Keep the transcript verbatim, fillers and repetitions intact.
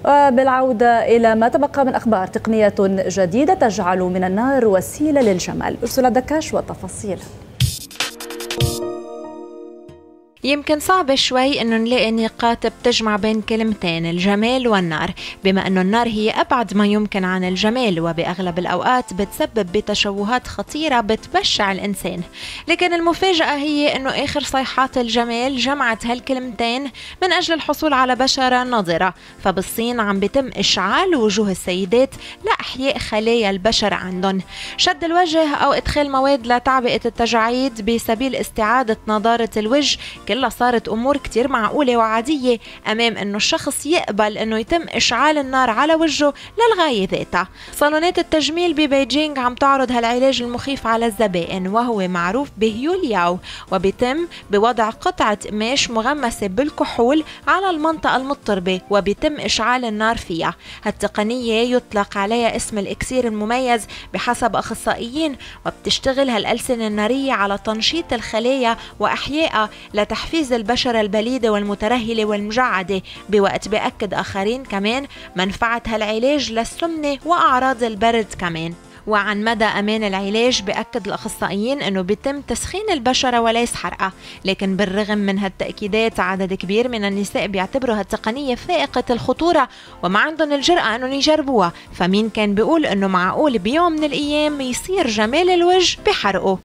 وبالعودة إلى ما تبقى من أخبار، تقنية جديدة تجعل من النار وسيلة للجمال. أرسل دكاش والتفاصيل. يمكن صعب شوي انه نلاقي نقاط بتجمع بين كلمتين الجمال والنار، بما انه النار هي ابعد ما يمكن عن الجمال، وباغلب الاوقات بتسبب بتشوهات خطيرة بتبشع الانسان. لكن المفاجأة هي انه اخر صيحات الجمال جمعت هالكلمتين من اجل الحصول على بشرة نضرة. فبالصين عم بيتم اشعال وجوه السيدات لاحياء خلايا البشرة عندهم، شد الوجه او ادخال مواد لتعبئة التجاعيد بسبيل استعادة نضارة الوجه. كلها صارت أمور كتير معقولة وعادية أمام أنه الشخص يقبل أنه يتم إشعال النار على وجهه للغاية ذاتها. صالونات التجميل ببيجينغ عم تعرض هالعلاج المخيف على الزبائن، وهو معروف بهيولياو، وبيتم بوضع قطعة قماش مغمسة بالكحول على المنطقة المضطربة وبيتم إشعال النار فيها. هالتقنية يطلق عليها اسم الإكسير المميز بحسب أخصائيين، وبتشتغل هالألسنة النارية على تنشيط الخلايا وأحيائها لتحفيز البشرة البليدة والمترهلة والمجعدة، بوقت بأكد آخرين كمان منفعة هالعلاج للسمنة وأعراض البرد كمان. وعن مدى أمان العلاج بأكد الأخصائيين أنه بيتم تسخين البشرة وليس حرقة. لكن بالرغم من هالتأكيدات عدد كبير من النساء بيعتبروا هالتقنية فائقة الخطورة وما عندهم الجرأة أنهم يجربوها. فمين كان بيقول أنه معقول بيوم من الأيام يصير جمال الوجه بحرقه؟